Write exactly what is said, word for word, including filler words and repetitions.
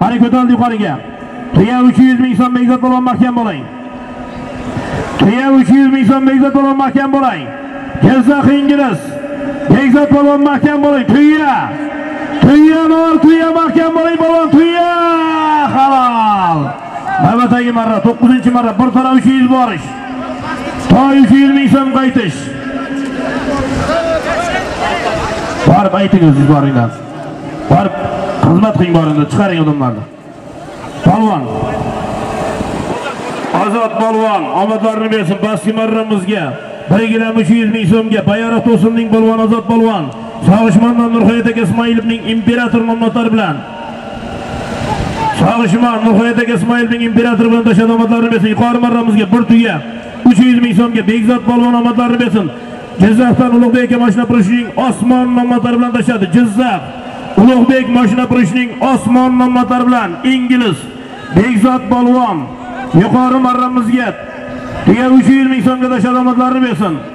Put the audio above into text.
Qani ko'tarildi yuqoriga. Tuya uch yuz ming so'm Bekzod polvon mahkam bo'ling. Tuya uch yuz ming so'm Bekzod polvon mahkam bo'ling. Jizzax ingliz. Bekzod polvon mahkam bo'ling. Tuya. Tuya bor, tuya mahkam bo'ling polvon. Tuya halol. Navbatdagi marra to'qqizinchi marra bir taraf uch yuz borish. Toy uch yuz ming so'm qaytish. Barib aytingiz boringlar. Barib xizmat qiling boringlar, chiqaring odamlarni. Polvon. Ozod polvon, omadlarini bersin pastki marramizga. bir gilam uch yuz ming so'mga Bayroq To'sinning polvon Ozod polvon. Sog'ishmondan Nurhayat aka Ismoilovning imperator nomlari bilan. Sog'ishmon Nurhayat aka Ismoilovning imperator bilan tashlab omadlarini bersin. Yuqori marramizga bir tuya uch yuz ming so'mga Bekzod polvon omadlarini bersin. Jizzaxdan Ulug'bek aka mashina purishining osmon nomlari bilan tashladi. Jizzax Ulug'bek mashina purishining osmon nomlari bilan ingliz Bekzod polvon yuqori marramizga tuya uch yuz ming so'mga tashlab omadlarini bersin.